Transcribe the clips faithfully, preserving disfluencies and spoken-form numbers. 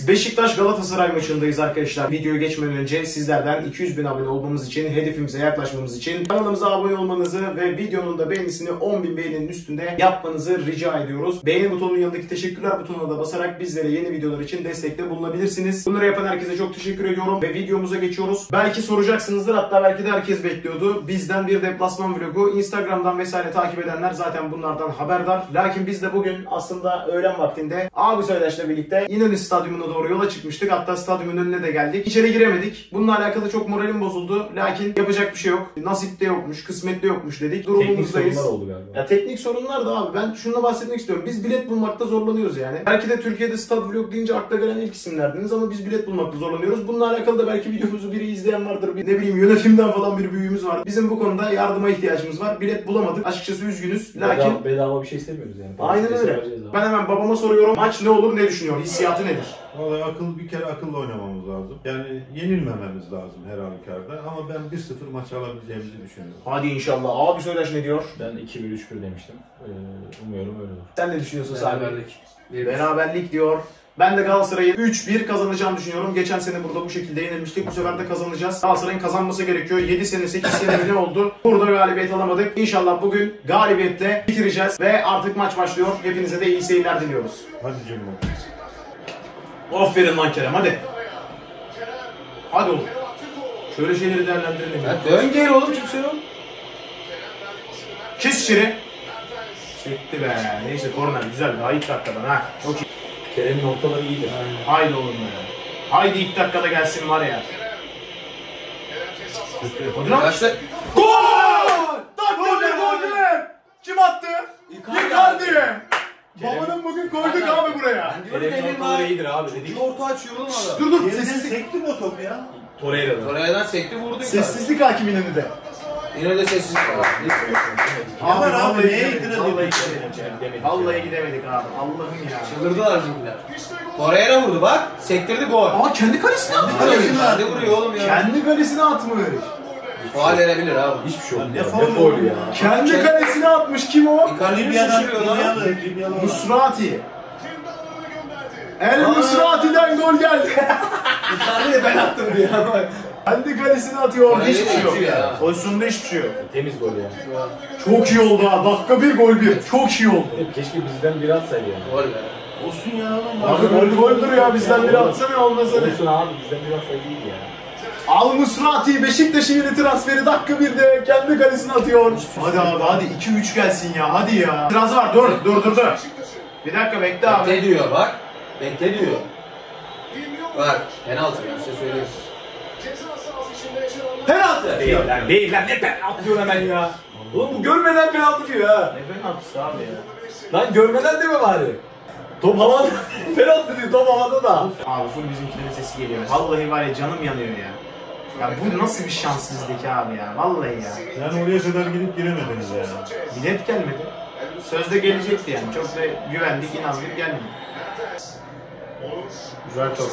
Beşiktaş Galatasaray maçındayız arkadaşlar. Videoya geçmeden önce sizlerden iki yüz bin abone olmamız için, hedefimize yaklaşmamız için kanalımıza abone olmanızı ve videonun da beğenisini on bin beğeninin üstünde yapmanızı rica ediyoruz. Beğeni butonunun yanındaki teşekkürler butonuna da basarak bizlere yeni videolar için destekte bulunabilirsiniz. Bunları yapan herkese çok teşekkür ediyorum ve videomuza geçiyoruz. Belki soracaksınızdır, hatta belki de herkes bekliyordu. Bizden bir deplasman vlogu. Instagram'dan vesaire takip edenler zaten bunlardan haberdar. Lakin biz de bugün aslında öğlen vaktinde Abi Söyleş'le birlikte İnönü Stadyumu'na doğru yola çıkmıştık. Hatta stadyumun önüne de geldik. İçeri giremedik. Bununla alakalı çok moralim bozuldu. Lakin yapacak bir şey yok. Nasip de yokmuş, kısmet de yokmuş dedik. Durumumuzdayız. Teknik sorunlar oldu galiba. Ya teknik sorunlar da abi, ben şununla bahsetmek istiyorum. Biz bilet bulmakta zorlanıyoruz yani. Belki de Türkiye'de stad vlog deyince akla gelen ilk isimlerdiniz ama biz bilet bulmakta zorlanıyoruz. Bununla alakalı da belki videomuzu biri izleyen vardır. Bir, ne bileyim yönetimden falan bir büyüğümüz var. Bizim bu konuda yardıma ihtiyacımız var. Bilet bulamadık. Açıkçası üzgünüz. Lakin Bedava, bedava bir şey istemiyoruz yani. aynen öyle. Ben hemen babama soruyorum. Maç ne olur, ne düşünüyor? Hissiyatı nedir? Vallahi akıl bir kere akıllı oynamamız lazım. Yani yenilmememiz lazım her halükarda. Ama ben bir sıfır maç alabileceğimizi düşünüyorum. Hadi inşallah. Abi Söyleş ne diyor? Ben iki bir üç bir demiştim. Ee, umuyorum öyle olur. Sen ne düşünüyorsun Sami? Beraberlik. Beraberlik diyor. Ben de Galatasaray'ın üç bir kazanacağını düşünüyorum. Geçen sene burada bu şekilde yenilmiştik. Bu sefer de kazanacağız. Galatasaray'ın kazanması gerekiyor. yedi sene sekiz sene ne oldu? Burada galibiyet alamadık. İnşallah bugün galibiyetle bitireceğiz. Ve artık maç başlıyor. Hepinize de iyi seyirler diliyoruz. Hadi Cemil. Aferin lan Kerem, hadi. Hadi oğlum. Şöyle şeyleri değerlendirelim. Ya dön gel oğlum, kimse yok. Kes içeri. Çekti be. Neyse, korner güzel. Daha ilk dakikadan ha. Çok iyi. Kerem'in ortaları iyidir. Haydi oğlum ya. Haydi ilk dakikada gelsin var ya. Hadi lan. Başla. Gol! Dakika bir gol be! Kim attı? Icardi. Babanın bugün koyduk abi buraya. Kerem'in ortaları iyidir abi dedik. Orta açıyor oğlum adam. Dur dur, Yerinden sessizlik. sekti mi o top ya? Torreira'dan. Torreira'dan sekti vurdu. Sessizlik hakimin önünde. Yine de sessizlik var. Ama abi vallahi neye gidemedik, itiraz vallahi ediyorsun? gidemedik. Vallahi gidemedik abi. Allah'ım ya. Çıldırdılar bizimkiler. Torreira vurdu bak. Sektirdi gol. Aa, kendi kalesine attı. Kalesine hadi vuruyor oğlum ya. Kendi kalesine atmış. Faal verebilir abi. Hiçbir şey yok. Ne ya. faul Ne faul ya? ya. Kendi kalesine atmış. Kim o? Icardi'yi Libyadan, şaşırıyor lan. Libyalı, Libyalı. Musrati. El Musrati'den gol geldi. Icardi'yi ben attım diye ama. Kendi kalesine atıyor. Orada hiçbir şey yok. atıyor ya. Pozisyonda hiçbir şey yok. Temiz gol ya. Çok iyi oldu ha. Dakika bir gol bir. Çok iyi oldu. Keşke bizden biri atsaydı yani. Gol be. Olsun ya. Abi gol goldür ya. Bizden biri atsa ne olmasa ne. Olsun abi bizden biri atsaydı iyiydi ya. Al Musrati Beşiktaş'ın yeni transferi dakika birde kendi kalesine atıyor. Hadi abi hadi iki üç gelsin ya, hadi ya. İtirazı var, dur dur dur dur. Bir dakika bekle abi. Bekle diyor bak. Bekle diyor. Bak penaltı ya, size söylüyorum. Penaltı. Değil lan, değil lan, ne penaltı diyor hemen ya. Oğlum bu görmeden penaltı diyor ha. Ne penaltısı abi ya? Lan görmeden deme bari. Top havada, penaltı diyor top havada da. Abi full bizimkilerin sesi geliyor. Vallahi var ya, canım yanıyor ya. Ya bu nasıl bir şanssızlık abi ya, vallahi ya. Yani oraya kadar gidip giremediniz ya. Bilet gelmedi. Sözde gelecekti yani. Çok da güvendik, inandık, gelmedi. Güzel top.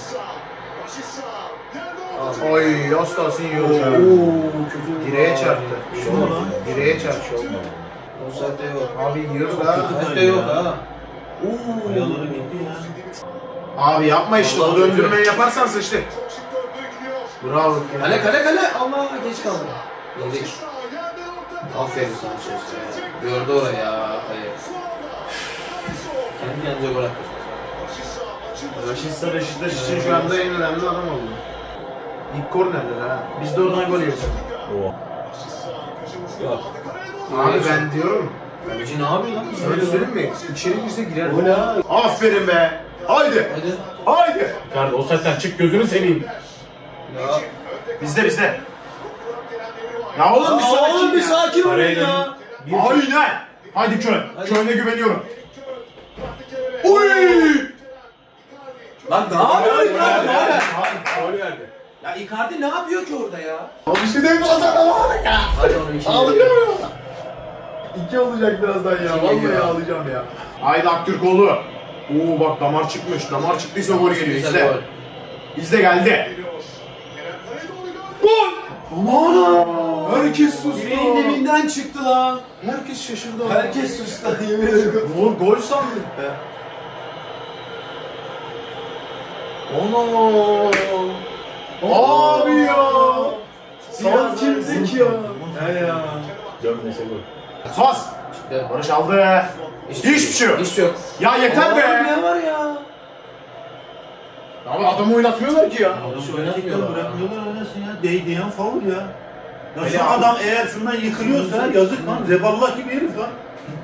Oy, az kalsın yiyor. Direğe çarptı. Şu mu lan? Direğe çarptı. Offside'de yok. Abi yiyoruz ha. Offside'de yok ha. Ayaları gitti ya. Abi yapma işte, bu döndürmeyi yaparsan sıçtı. Bravo. Kale kale kale. Allah geç kaldı. Yedik. Aferin sana söz ya. Gördü orayı ya. Hayır. Kendi yanınca gol attı. Raşitsa Beşiktaş için şu anda en önemli adam oldu. İlk kornerler ha. Biz de oradan gol yiyeceğiz. Oo. Yok. Abi ben diyorum. Kaleci ne yapıyor lan? Öyle söyleyeyim mi? İçeri girse girer. O ne abi? Aferin be. Haydi. Hadi. Haydi. Kardeş o saatten çık gözünü seveyim. Ya. Bizde bizde. Ya oğlum bir sakin oğlum bir ya. sakin olun Araya ya. Aynen. Haydi Köln. Hadi. Köln'e güveniyorum. Oy! Lan ne yapıyor Icardi? Ne yapıyor? Gol verdi. Ya Icardi ne yapıyor ki orada ya? Abi işte de fazla da var ya. Hadi onu iki. Ağlayacağım ya. İki olacak birazdan ya. İki Vallahi geliyor. ağlayacağım ya. Haydi Aktürkoğlu. Oo bak, damar çıkmış. Damar çıktıysa gol geliyor. Güzel İzle. gol. İzle, geldi. Gol! Aman! Herkes sustu. Direğin dibinden çıktı lan. Herkes şaşırdı. Herkes sustu yemin ederim. Gol, gol sandım. Ono. Abi ya. Sağ kimdik ya? He ya. Dönmese gol. Pas. Barış aldı. Hiçbir şey yok. Hiçbir şey yok. Ya yeter be. Ne var ya? Abi adamı oynatmıyorlar ki ya. Adam oynatmıyorlar, bırakmıyorlar oynasın ya. Değdiyen faul ya. Ya Öyle şu abi. adam eğer şundan yıkılıyorsa yazık lan. Zeballah gibi herif lan.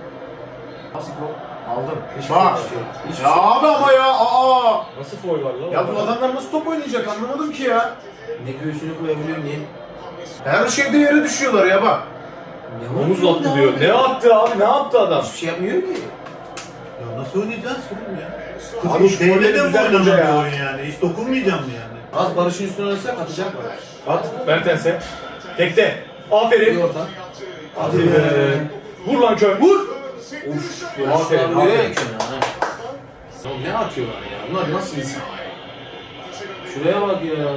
Aldım. Hiçbir Bak. şey yok. Hiçbir Ya şey yok. abi ama ya. Aa. Nasıl foul var lan? Ya bu adamlar nasıl top oynayacak anlamadım ki ya. Ne göğsünü koyabiliyor niye? Her şeyde yere düşüyorlar ya bak. Ne Omuz var attı ya? diyor. Ne attı abi? Ne yaptı adam? Hiçbir şey yapmıyor ki. Ya nasıl oynayacağız ki oğlum ya? Abi şu Şeyde golleri de mi düzenleyince oynanıyor ya. oyun yani? Hiç dokunmayacağım mı yani? Az Barış'ın üstüne alırsak atacak var. At. Mertens'e. Tekte. Bir Aferin. orta. Hadi be. Vur lan köy. Vur. Uf. Aferin, Aferin. aferin. Ya ne atıyorlar ya? Bunlar nasıl insan ya? Şuraya bak ya.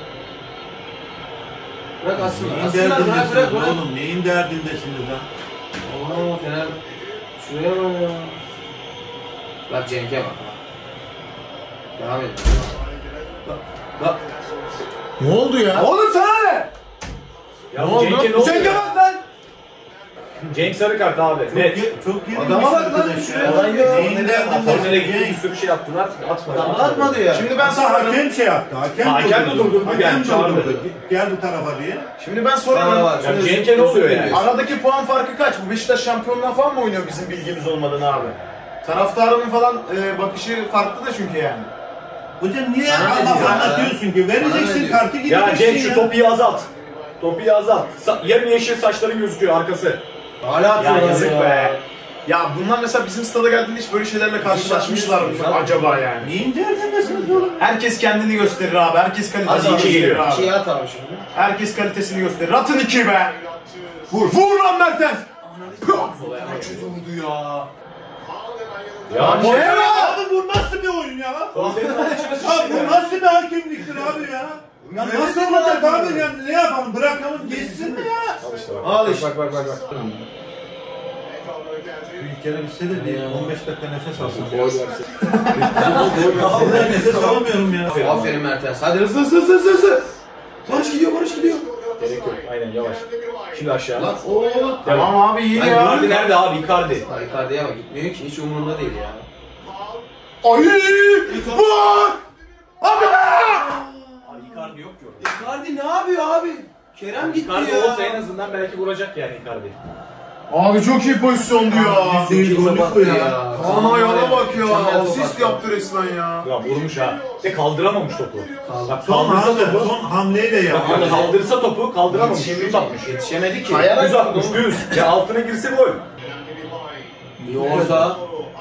Bırak aslında. Neyin Aslında bırak bırak derdindesiniz bırak. oğlum? Neyin derdindesiniz lan? Aman Fener. Şuraya bak ya. Bak Cenk'e bak. Devam edin. Bak. Ne oldu ya? Oğlum sana ne? Ya Ne oldu? Cenk'e ne oldu? Cenk'e ya? bak lan. Cenk sarı kart abi. Çok, Net. ge- çok geri Adama bak lan, arkadaş şuraya ya. bak ya. Neyin Kornere derdindesiniz? gitti bir sürü şey yaptılar. Atmadı. Adam atmadı ya. Şimdi ben Hatta sorarım. hakem şey yaptı. Hakem, Hakem de durdurdu Hakem yani, çağırdı. durdurdu. Gel bu tarafa diye. Şimdi ben Bana sorarım. bak. Ya şöyle Cenk'e ne oluyor yani? Aradaki puan farkı kaç? Bu Beşiktaş şampiyonluğa falan mı oynuyor bizim bilgimiz olmadan abi? Taraftarının falan e, bakışı farklı da çünkü yani. Hocam niye Sana ne laf diyor ya? anlatıyorsun ki? Sana ne Vereceksin diyor? kartı gideceksin Ya Cenk şu topu azalt. Topu azalt. Sa- yarım yeşil saçların gözüküyor arkası. Hala Ya atıyorlar yazık be. Ya bunlar mesela bizim stada geldiğinde hiç böyle şeylerle karşılaşmışlar mı acaba yani? Neyin derdindesiniz oğlum? Herkes kendini gösterir abi. Herkes kalitesini Hadi iki gösterir geliyor. abi. Şeyi at abi şimdi. Herkes kalitesini gösterir. Atın iki be. Vur. Vur lan Mertens. Çok oldu ya. Ya Ne ya? Abi bu nasıl bir oyun ya? Abi bu nasıl bir hakemliktir abi ya? Ya nasıl olacak abi ya? Ne yapalım? Bırakalım geçsin mi ya? Al işte. Bak bak bak bak. Bir kere bitse de bir on beş dakika nefes alsın. Gol versin. Vallahi nefes alamıyorum ya. Aferin Mertens. Hadi hızlı hızlı hızlı hızlı, hızlı. Barış gidiyor Barış gidiyor. Gerek yok. Aynen yavaş. Şimdi aşağı. Lan ooo. Tamam abi iyi Ay, ya. Icardi nerede abi? Icardi. Icardi'ye bak gitmiyor ki hiç umurunda değil ya. Ay! Vur! Abi be! Abi Icardi yok ki orada. Icardi ne yapıyor abi? Kerem gitti Icardi ya. olsa en azından belki vuracak yani Icardi. Abi çok iyi pozisyondu ya. Yüzde yüz Kimse gollük baktı bu ya. ya. Kaan ayağına bak ya. Mükemmel top Asist attı. yaptı resmen ya. Ya vurmuş ha. Ve kaldıramamış topu. Bak Son kaldırsa hamle, topu. son hamleyle Bak yapıyor. kaldırsa topu kaldıramamış. Düz atmış. Yetişemedi ki. Kayarak- Düz atmış düz. Ya altına girse gol. Bir orta.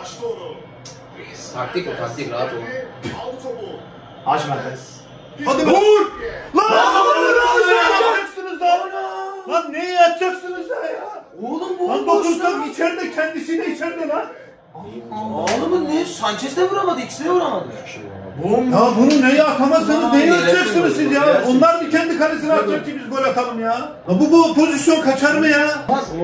Taktik o taktik rahat ol. Aç Mertens. Hadi be. Vur! Lan! Ne yapacaksınız daha? Lan neyi yapacaksınız daha ya? Oğlum bu Lan dokunsam içeride kendisiyle içeride lan. Oğlum ne? Sanchez de vuramadı, ikisi de vuramadı. Bum! Ya bunu neye atamazsanız Aa, neyi yersin atacaksınız siz golü, ya? yersin. Onlar bir kendi kalesine atacak ki biz gol atalım ya. Ya bu bu pozisyon kaçar mı ya?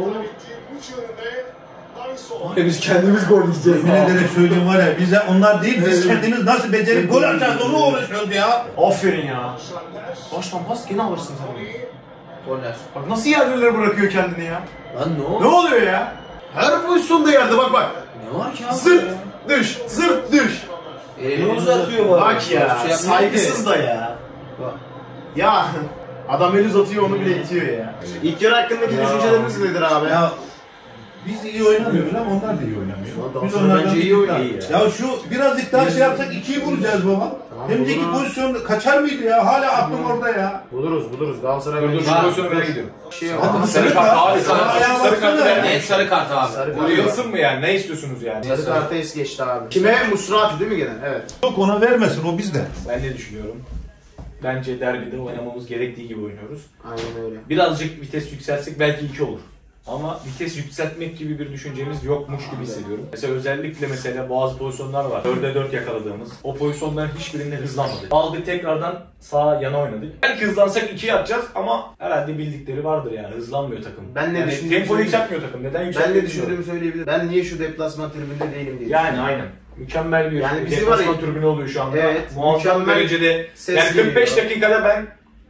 Abi biz kendimiz gol yiyeceğiz. Yemin ederek söyleyeyim var ya bize onlar değil biz kendimiz nasıl becerip gol atacağız onu uğraşıyoruz ya. Aferin ya. Baştan pas gene alırsın sen. Korner. Bak nasıl yerlere bırakıyor kendini ya. Lan ne oldu? Ne oluyor ya? Her pozisyonda yerde bak bak. Ne var ki abi? Zırt düş, zırt düş. Elini uzatıyor bana. Bak ya, Şey yapmıyor saygısız ki. da ya. Bak. Ya adam el uzatıyor onu bile itiyor ya. İlk yarı hakkındaki Ya. düşünceleriniz nedir abi? Ya biz iyi oynamıyoruz ama onlar da iyi oynamıyor. Biz Sonra onlardan bence bir iyi tık daha- oynuyor Ya şu birazcık daha şey yapsak ikiyi vuracağız baba. Hem de iki pozisyon kaçar mıydı ya? Hala aklım orada ya. Buluruz buluruz Galatasaray. Dur dur şu Ha. pozisyonu ben gidiyorum. Şey Hadi yok. bir Sarı sarı kart kart. abi. Sana Sarı ayağa sarı kartı baksana. vermeyin. Net sarı kart abi. Sarı kart. Vuruyorsun mu yani? Ne istiyorsunuz yani? Sarı kartı es geçti abi. Kime? Musrati değil mi gene? Evet. Yok ona vermesin o bizde. Ben ne düşünüyorum? Bence derbide oynamamız gerektiği gibi oynuyoruz. Aynen öyle. Birazcık vites yükseltsek belki iki olur. Ama vites yükseltmek gibi bir düşüncemiz yokmuş gibi hissediyorum. Mesela özellikle mesela bazı pozisyonlar var. dörde dört yakaladığımız. O pozisyonların hiçbirinde hızlanmadık. Aldık tekrardan sağa yana oynadık. Belki hızlansak iki yapacağız ama herhalde bildikleri vardır yani. Hızlanmıyor takım. Ben ne yani düşündüğümü tempo yükseltmiyor takım. Neden Ben yükseltmiyor? ne düşündüğümü söyleyebilirim. Ben niye şu deplasman tribünde değilim diye. Yani aynen. mükemmel bir Yani bizi deplasman var ya- tribünü oluyor şu anda. Evet, Muazzam mükemmel derecede. ses Yani kırk beş geliyor. dakikada ben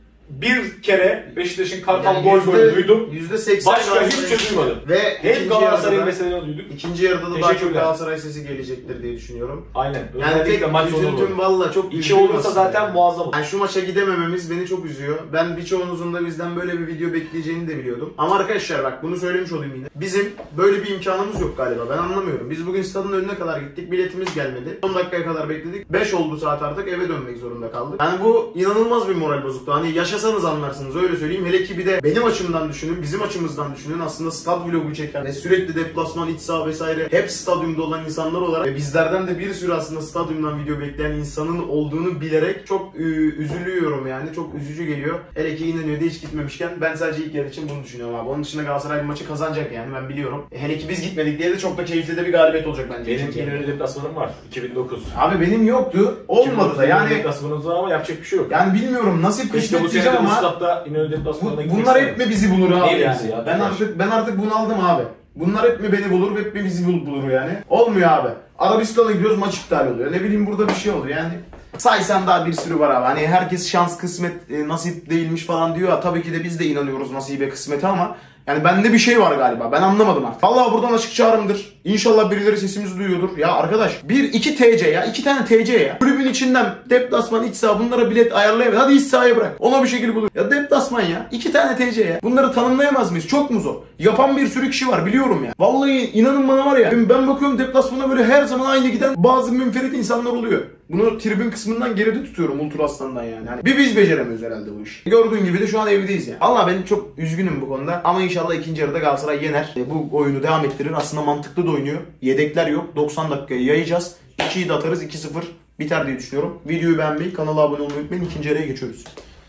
bir kere Beşiktaş'ın Kartal Yani gol yüzde- golü duydum. yüzde seksen Başka hiçbir şey duymadım. Ve Hep ikinci Galatasaray'ın yarıda- meselerini duyduk. İkinci yarıda da daha çok Teşekkürler. Galatasaray sesi gelecektir diye düşünüyorum. Aynen. Yani tek Özellikle maç sonu üzüntüm olur. valla çok İki üzüyorum olursa aslında zaten yani. muazzam olur. Yani şu maça gidemememiz beni çok üzüyor. Ben birçoğunuzun da bizden böyle bir video bekleyeceğini de biliyordum. Ama arkadaşlar bak bunu söylemiş olayım yine. Bizim böyle bir imkanımız yok galiba. Ben anlamıyorum. Biz bugün stadın önüne kadar gittik. Biletimiz gelmedi. on dakikaya kadar bekledik. beş oldu saat artık eve dönmek zorunda kaldık. Yani bu inanılmaz bir moral bozukluğu. Hani yaşasanız anlarsınız öyle söyleyeyim. Hele ki bir de benim açımdan düşünün, bizim açımızdan düşünün. Aslında stad vlogu çeken ve sürekli deplasman, iç saha vesaire hep stadyumda olan insanlar olarak ve bizlerden de bir sürü aslında stadyumdan video bekleyen insanın olduğunu bilerek çok ü, üzülüyorum yani. Çok üzücü geliyor. Hele ki İnönü'ye de hiç gitmemişken ben sadece ilk yarı için bunu düşünüyorum abi. Onun dışında Galatasaray bir maçı kazanacak yani ben biliyorum. Hele ki biz gitmedik diye de çok da keyifli de bir galibiyet olacak bence. Benim ikinci yarı. İnönü deplasmanım var. iki bin dokuz. Abi benim yoktu. Olmadı da yani. Deplasmanımız var ama yapacak bir şey yok. Yani bilmiyorum nasip İşte kısmet bu sene diyeceğim de bu ama statta İnönü deplasmanına bu, gitmek bunlar isterim. hep mi bizi bulur abi Neyi yani? bizi ya? Ben artık ben artık bunaldım abi. Bunlar hep mi beni bulur, hep mi bizi bul- bulur yani? Olmuyor abi. Arabistan'a gidiyoruz maç iptal oluyor. Ne bileyim burada bir şey oluyor yani. Saysan daha bir sürü var abi. Hani herkes şans, kısmet, e, nasip değilmiş falan diyor ya. Tabii ki de biz de inanıyoruz nasibe, kısmete ama yani bende bir şey var galiba. Ben anlamadım artık. Vallahi buradan açık çağrımdır. İnşallah birileri sesimizi duyuyordur. Ya arkadaş bir iki T C ya. iki tane T C ya. Kulübün içinden deplasman, iç saha bunlara bilet ayarlayamaz. Hadi iç sahaya bırak. Ona bir şekilde bulur. Ya deplasman ya. iki tane T C ya. Bunları tanımlayamaz mıyız? Çok mu zor? Yapan bir sürü kişi var biliyorum ya. Vallahi inanın bana var ya. Ben bakıyorum deplasmana böyle her zaman aynı giden bazı münferit insanlar oluyor. Bunu tribün kısmından geride tutuyorum Ultra Aslan'dan yani. Hani bir biz beceremiyoruz herhalde bu işi. Gördüğün gibi de şu an evdeyiz ya. Allah ben çok üzgünüm bu konuda. Ama inşallah ikinci yarıda Galatasaray yener. E, bu oyunu devam ettirir. Aslında mantıklı da oynuyor. Yedekler yok. doksan dakikayı yayacağız. ikiyi de atarız. iki sıfır biter diye düşünüyorum. Videoyu beğenmeyi, kanala abone olmayı unutmayın. İkinci yarıya geçiyoruz.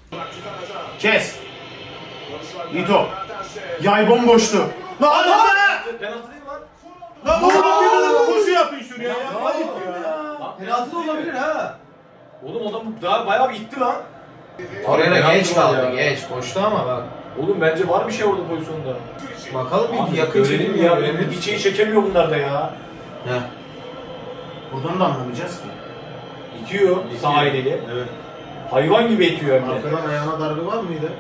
Kes. Lito. Yay bomboştu. Lan hadi be! Penaltı değil mi lan? Lan oğlum bir koşu yapın şuraya ya. Ayıp ya. Penaltı da olabilir ha. Oğlum adam daha bayağı bir itti lan. Oraya da Penaltı geç var kaldı, ya. geç. Boştu ama bak. Oğlum bence var bir şey orada pozisyonda. Bakalım bir Abi yakın görelim çekim ya. görelim. Bir içeyi çekemiyor bunlar da ya. Heh. Buradan da anlamayacağız ki. İtiyor sağ eliyle. Evet. Hayvan gibi itiyor hem de. Arkadan ayağına darbe var mıydı?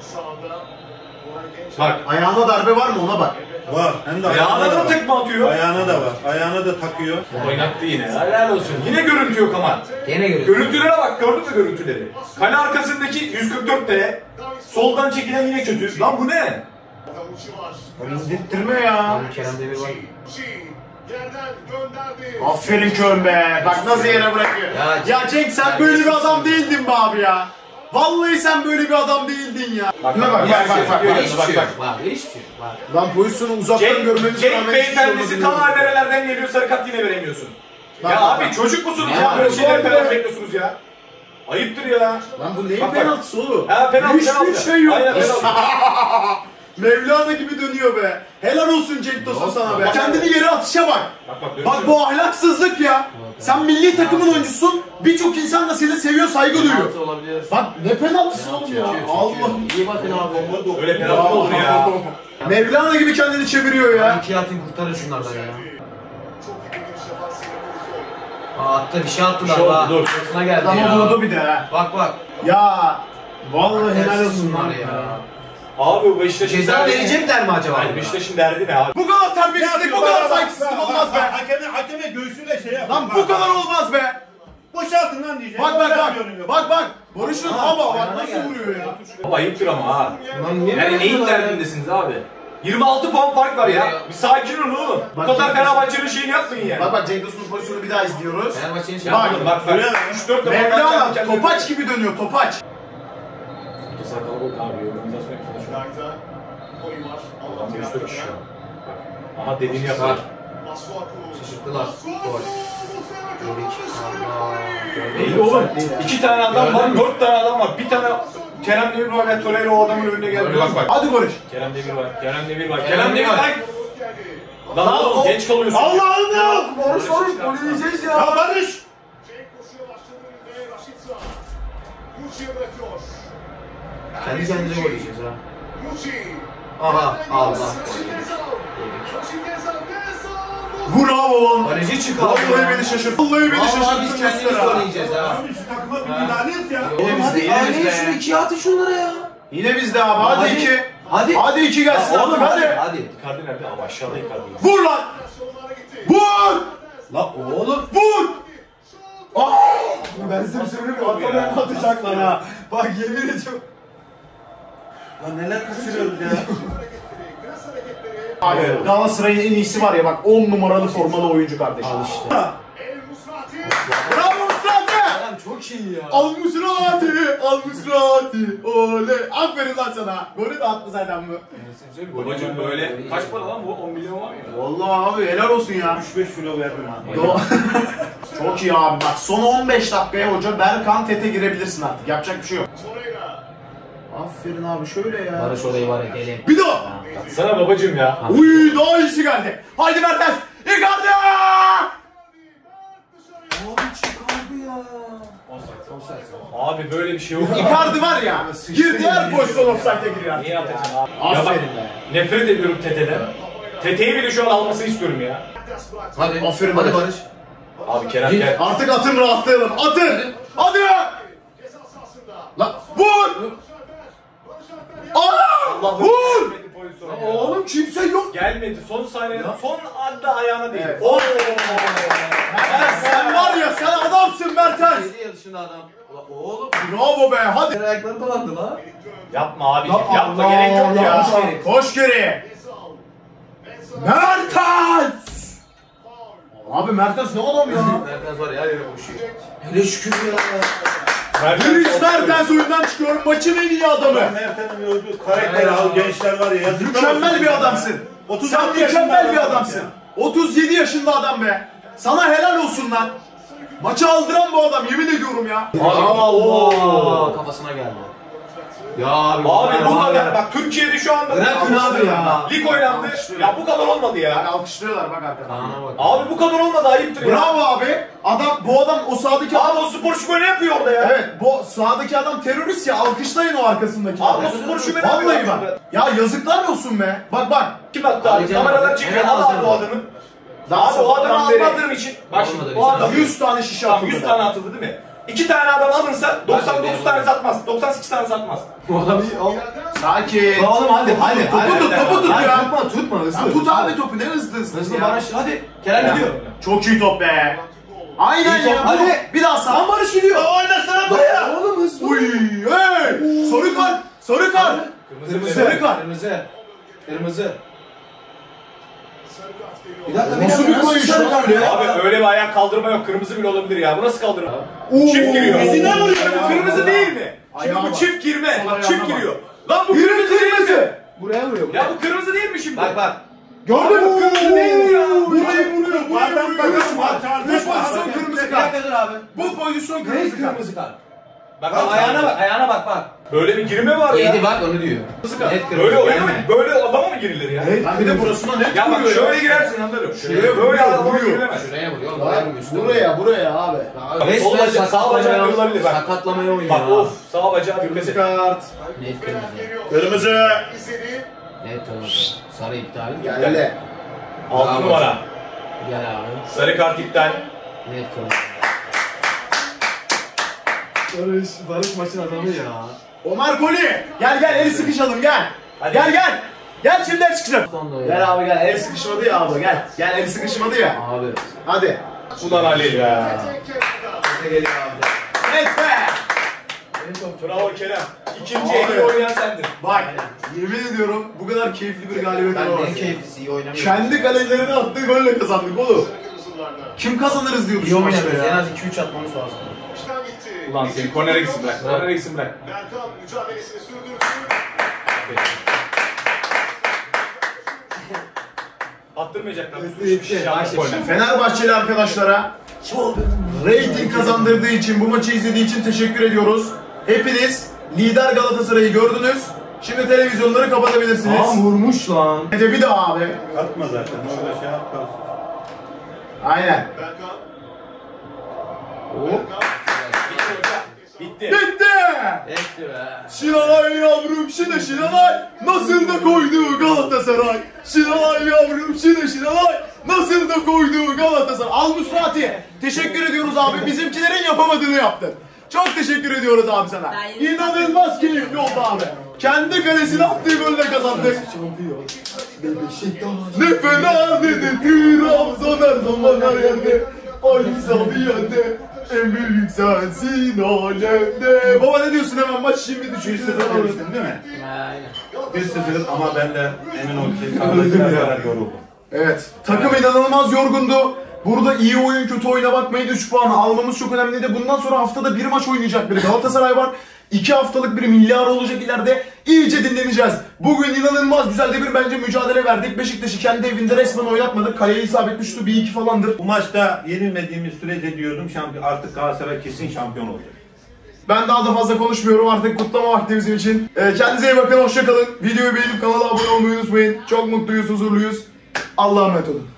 Bak Ayağına darbe var mı ona bak. Var. Hem de ayağına da var. tekme atıyor. Ayağına da var. Ayağına da takıyor. Oynattı yine. Helal olsun. Yine görüntü yok ama. Gene görelim. Görüntülere bak, gördün mü görüntüleri? Kale arkasındaki yüz kırk dört T, soldan çekilen yine kötü. Lan bu ne? İndirttirme ya. Abi Kerem Demir var. Aferin Kön be. Bak nasıl yere bırakıyor. Ya, Ya Cenk sen ya böyle bir geçmişsin adam ya. değildin be abi ya. Vallahi sen böyle bir adam değildin ya. Bak, Ne bak, bak bak, bak bak bak. bak, bak. Hiçbir bak, şey bak. yok. Var, hiçbir şey yok. Var. Lan pozisyonu uzaktan Cenk, görmemiz Cenk beyefendisi ta nerelerden geliyor, sarı kart yine veremiyorsun. Bak, ya bak, abi bak. çocuk musunuz Ne ya? var? Böyle şeyler Bak, penaltı bak. bekliyorsunuz ya. Ayıptır ya. Lan bu neyin Bak, bak. penaltısı oğlum? Ha penaltı Hiçbir penaltı. şey yok. Aynen penaltı. Mevlana gibi dönüyor be. Helal olsun Cenk Tosun Yok, sana be. bak. Kendini yere atışa bak. Bak bak dönüyor. Bak bu ahlaksızlık ya. Sen milli takımın oyuncusun. Birçok insan da seni seviyor, saygı duyuyor. Penaltı olabilir. Bak ne penaltısı Penaltı oğlum ya. çekiyor, çekiyor. Allah. İyi bakın abi. Öyle penaltı olur ya. Mevlana gibi kendini çeviriyor ya. İki atın kurtarın şunlardan ya. Aa, attı bir şey attı Bir şey galiba. oldu, dur. Sırtına geldi Ama ya. vurdu bir de ha. Bak bak. Ya. Vallahi helal Helal olsun var lan ya. ya. Abi bu Beşiktaş'ın Ceza derdi- verecekler mi acaba? Hayır Beşiktaş'ın derdi ne abi? Bu kadar terbiyesizlik, bu kadar saygısızlık olmaz be. Hakeme, hakeme göğsüyle şey yap. Lan bu kadar olmaz be. Boşaltın lan diyeceğim. Bak bak bak. Yapıyorum yok. Bak bak. Barış'ın ama bak ayağına nasıl geldi. vuruyor ya. Baba ayıptır ama ha. Lan niye Yani böyle neyin yapıyorlar ya? derdindesiniz abi? yirmi altı puan fark var ya. Bir sakin olun oğlum. Bu Bak, kadar Cenk- Fenerbahçe'nin şeyini yapmayın yani. Bak bak Cenk Tosun'un pozisyonu bir daha izliyoruz. Fenerbahçe'nin şey Bak, yapmadı. Bak bak. Öyle mi? üç dört defa Mevlana kendi- topaç gibi dönüyor topaç. Orta kalabalık abi. Organizasyon yapsana şu an. Adam üç dört kişi. Bak. Aha dediğini yapar. Var. Şaşırttılar. Gol. Dedik. Allah. Değil oğlum. İki tane adam var, dört tane adam var. Bir tane Kerem Demirbay ve Torreira o adamın önüne geldi. Bak bak. Hadi Barış. Kerem Demirbay, Kerem Demirbay, Kerem Kerem Demirbay. Lan oğlum geç kalıyorsun. Allah'ım ya. Barış Barış gol yiyeceğiz ya. Ya Barış. Kendi kendine gol yiyeceğiz ha. Aha Allah. Bravo. Kaleci çıkardı. Vallahi beni şaşırttı. Vallahi beni Vallahi şaşırttı. biz kendimiz oynayacağız ha. Abi şu takıma bir müdahale et ya. Oğlum hadi Yine aileye bizde. şunu ikiye atın şunlara ya. Yine bizde abi. Hadi, Hadi. iki. Hadi. Hadi iki gelsin Ya artık oğlum hadi. hadi. Hadi. Icardi nerede? Ama aşağıda Icardi. Vur lan. Vur. La oğlum. Vur. Aa! Ben size bir söyleyeyim mi? Atamayan atacaklar ha. Bak yemin ediyorum. Lan neler kaçırıyoruz ya. Abi Galatasaray'ın en iyisi var ya bak on numaralı formalı oyuncu kardeşim. Al işte. Bravo Musrati. Adam çok iyi ya. Al Musrati. Al Musrati. Oley. Aferin lan sana. Golü de attı zaten bu. Babacım böyle kaç para lan bu? on milyon var mı? Vallahi abi helal olsun ya. üç beş kilo verdim abi. Do- Çok iyi abi bak son on beş dakikaya hoca Berkan Tete girebilirsin artık. Yapacak bir şey yok. Aferin abi şöyle ya. Barış orayı var ya gelin. Bir daha. Sana babacım ya. Uy daha iyisi geldi. Haydi Mertens. Icardi. Abi çıkardı ya. Abi böyle bir şey yok. Icardi var ya. Girdi her pozisyon offside'e giriyor artık. Niye ya. atacaksın abi? Ya bak, Aferin be. nefret ediyorum Tete'den. Tete'yi bile şu an almasını istiyorum ya. Hadi. Aferin Hadi Barış. Barış. Abi Kerem Git. gel. Artık atın rahatlayalım. Atın. Hadi. La. Vur. Aa! Allah'ım Vur. gelmedi pozisyona ya. Oğlum kimse yok. Gelmedi. Son saniyede, son anda ayağına değil. Evet. Oo. Mertens sen var ya sen adamsın Mertens. yedi yaşında adam. Ula oğlum. Bravo be hadi. Diğer ayakları dolandı la. Yapma abi. Ya Yapma Allah, gerek yok ya. Hoş geri. Hoş geri. Mertens. Abi Mertens ne adam ya? Mertens var ya her yere koşuyor. Hele şükür ya. Dries Mertens oyundan çıkıyor. Maçın en iyi adamı. Mertens'in öldüğü karakteri al gençler var ya. yazıklar Mükemmel olsun bir ya. adamsın. otuz Sen altı yaşında mükemmel bir adam adamsın. ya. otuz yedi yaşında adam be. Sana helal olsun lan. Maçı aldıran bu adam yemin ediyorum ya. Allah. Kafasına geldi. Ya abi. Abi bu ya. kadar. Bak Türkiye'de şu anda Bırakın abi ya. lig oynandı. Ya bu kadar olmadı ya. Alkışlıyorlar bak arkadan. Kaan'a bak. Abi bu kadar olmadı ayıptır ya. Bravo abi. Adam bu adam o sağdaki Abi o spor şubeni yapıyor orada ya. Evet bu sağdaki adam terörist ya alkışlayın o arkasındaki. Abi adamı. o spor şubeni yapıyor. Vallahi bak. Ya yazıklar olsun be. Bak bak. Kim attı abi? Alacağım Kameradan abi. çıkıyor. Hemen Al abi alacağım bu abi. adamı. Daha Abi o adamı sabahtan beri almadığım için. Bak şimdi Olmadı o işte. adam yüz tane şişe Tamam, atıldı. yüz tane atıldı değil mi? iki tane adam alınsa doksan dokuz tane satmaz. doksan sekiz tane satmaz. Bu adam al. Sakin. Oğlum hadi hadi. Topu hadi. tut, topu tut Hadi, ya. Tutma tutma hızlı. Ya tut abi topu ne hızlı hızlı. Hızlı ya. Barış hadi. Kerem gidiyor. Çok iyi top be. Aynen İyi top, ya. hadi. Bu- Bir daha sağ. Barış gidiyor. Oynasana buraya. Oğlum hızlı. Uy, hey. Sarı kart. Sarı kart. Kırmızı. Sarı kart. Kırmızı. Kırmızı. Bir dakika Nasıl dakika, bir koyuş sarı lan kart öyle? ya? Abi öyle bir ayak kaldırma yok. Kırmızı bile olabilir ya. Bu nasıl kaldırma? Oo. Çift giriyor. Yüzüne vuruyor. Bu kırmızı değil mi? Şimdi Ayağına bu bak. çift girme. Sol Bak çift ayağına bak. giriyor. Lan bu Yürü kırmızı değil mi? kırmızı. Buraya vuruyor. Ya bu kırmızı değil mi şimdi? Bak bak. Gördün mü? Kırmızı değil mi ya? Burayı Burayı vuruyor. Burayı Bardak vuruyor. bakalım, Bak, var. Bu pozisyon kırmızı Bir kart. dakika dur abi. Bu pozisyon Ne kırmızı kart. kırmızı kart? Bak, Bak ayağına bak, ayağına bak bak. Böyle bir girme var ya. Yedi bak onu diyor. Kırmızı kart. Net kırmızı. Böyle oyuna Gelme. mı? Böyle adama mı girilir ya? Ben bir de burasına net Ya bak vuruyor şöyle girersin anlarım. Şuraya Böyle vuruyor, adama vuruyor. girilemez. Şuraya vuruyor. Oraya vuruyor. üstüne Buraya buraya abi. vuruyor. Sol Resmen bacak, sağ bacak sakatlamaya olabilir bak. sakatlamaya oynuyor. Bak ha. of sağ bacağı dikkat Kırmızı et. kart. Net kırmızı. Kırmızı. Net kırmızı. Sarı iptal. Gel. altı Bravo. numara. Gel abi. Sarı kart iptal. Net kırmızı. Barış, Barış maçın adamı ya. Omar Koli. Gel gel el sıkışalım gel. Hadi. Gel gel. Gel şimdi el sıkışalım. Sonunda ya. Gel abi gel el sıkışmadı ya abi gel. Gel el sıkışmadı ya. Abi. Hadi. Ulan Halil ya. Ne geliyor abi? Evet be. Benim çok Bravo Kerem. İkinci Abi. en iyi oynayan sendin. Bak yemin ediyorum bu kadar keyifli bir galibiyet Ben olamaz. en keyiflisi iyi oynamıyor. Kendi kalelerine attığı golle kazandık oğlum. Kim kazanırız diyorduk iyi şu maçta oynamıyoruz. En ya. az iki üç atmamız lazım. Ulan senin kornere gitsin bırak. Kornere gitsin bırak. Berkan mücadelesini sürdürdü. Attırmayacaklar. Bitti. Korner. Fenerbahçeli arkadaşlara rating kazandırdığı için, bu maçı izlediği için teşekkür ediyoruz. Hepiniz lider Galatasaray'ı gördünüz. Şimdi televizyonları kapatabilirsiniz. Aa vurmuş lan. Hadi bir daha abi. Atma zaten. Orada şey yap kalsın. Aynen. Berkan. Hop. Berkan. Bitti. Bitti. Etti be. Şinanay yavrum şine Şinanay nasıl da koydu Galatasaray. Şinanay yavrum şine Şinanay Nasıl da koydu Galatasaray. Almış Fatih. Teşekkür ediyoruz abi. Bizimkilerin yapamadığını yaptın. Çok teşekkür ediyoruz abi sana. İnanılmaz keyifli oldu abi. Kendi kalesine attığı golle kazandık. Ne fena ne de Trabzon her zaman her yerde. Ay Sabiye'de en büyük sensin alemde. Baba ne diyorsun hemen maç şimdi bir düşünüyorsun sıfır demiştin değil mi? Aynen. bir sıfır ama ben de emin ol ki kardeşler kadar yoruldum. Evet. Takım inanılmaz yorgundu. Burada iyi oyun kötü oyuna bakmayın. üç puanı almamız çok önemliydi. Bundan sonra haftada bir maç oynayacak bir Galatasaray var. iki haftalık bir milli ara olacak ileride. İyice dinleneceğiz. Bugün inanılmaz güzel de bir bence mücadele verdik. Beşiktaş'ı kendi evinde resmen oynatmadık. Kaleye isabetli şutu bir iki falandır. Bu maçta yenilmediğimiz sürece diyordum şampiyon, artık Galatasaray kesin şampiyon olacak. Ben daha da fazla konuşmuyorum artık, kutlama vakti bizim için. Ee, kendinize iyi bakın, hoşça kalın. Videoyu beğenip kanala abone olmayı unutmayın. Çok mutluyuz, huzurluyuz. Allah'a emanet olun.